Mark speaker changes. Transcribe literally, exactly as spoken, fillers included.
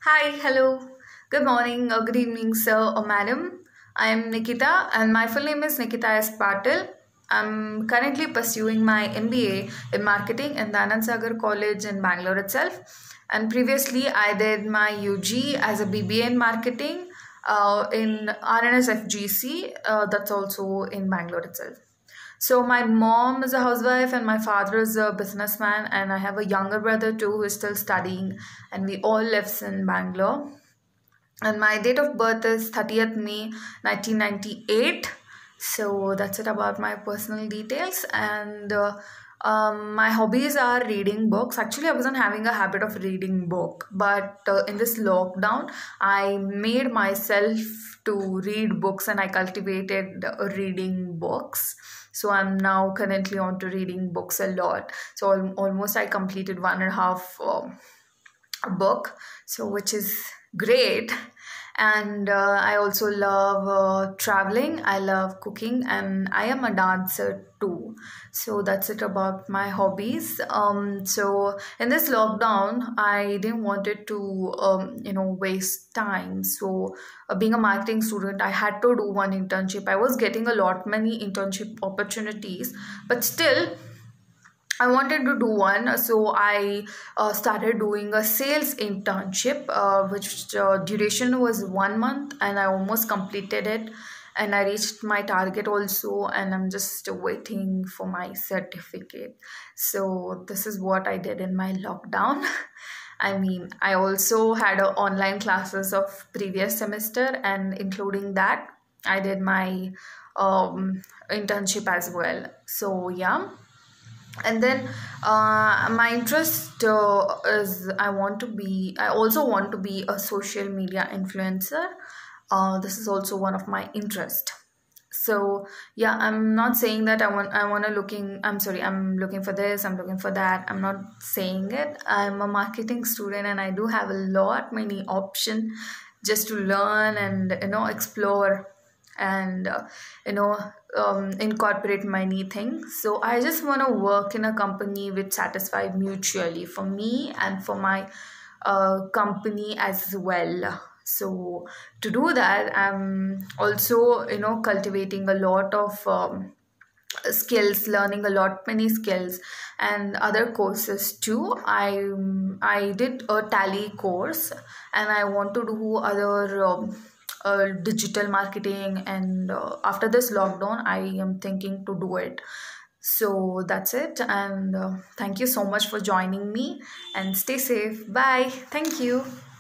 Speaker 1: Hi, hello, good morning or good evening, sir or madam. I am Nikita and my full name is Nikita S. Patil. I'm currently pursuing my M B A in marketing in the Anand Sagar College in Bangalore itself. And previously, I did my U G as a B B A in marketing uh, in R N S F G C, uh, that's also in Bangalore itself. So my mom is a housewife and my father is a businessman, and I have a younger brother too who is still studying, and we all lives in Bangalore. And my date of birth is thirtieth May nineteen ninety-eight. So that's it about my personal details. And uh, um, my hobbies are reading books. Actually, I wasn't having a habit of reading book, but uh, in this lockdown, I made myself to read books and I cultivated uh, reading books. So I'm now currently on to reading books a lot. So al- almost I completed one and a half um, book, so which is great. And uh, I also love uh, traveling, I love cooking, and I am a dancer too. So that's it about my hobbies. Um so in this lockdown I didn't wanted to um, you know waste time. So uh, being a marketing student, I had to do one internship. I was getting a lot many internship opportunities, but still I wanted to do one, so I uh, started doing a sales internship, uh, which uh, duration was one month, and I almost completed it, and I reached my target also, and I'm just waiting for my certificate. So this is what I did in my lockdown. I mean, I also had a online classes of previous semester, and including that, I did my um, internship as well. So yeah. And then uh, my interest uh, is I want to be I also want to be a social media influencer. Uh, this is also one of my interest. So yeah, I'm not saying that i want i want to looking I'm sorry, I'm looking for this, I'm looking for that. I'm not saying it. I'm a marketing student and I do have a lot many option just to learn and you know explore and uh, you know um, incorporate many things. So I just want to work in a company which satisfied mutually for me and for my uh, company as well. So to do that, I'm also you know cultivating a lot of um, skills, learning a lot many skills and other courses too. I i did a tally course, and I want to do other um, uh, digital marketing, and uh, after this lockdown I am thinking to do it. So that's it, and uh, thank you so much for joining me, and stay safe. Bye. Thank you.